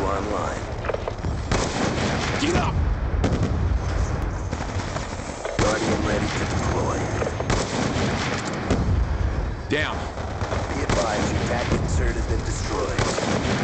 online. Get up! Guardian ready to deploy. Down. Be advised, your TAC insert has been destroyed.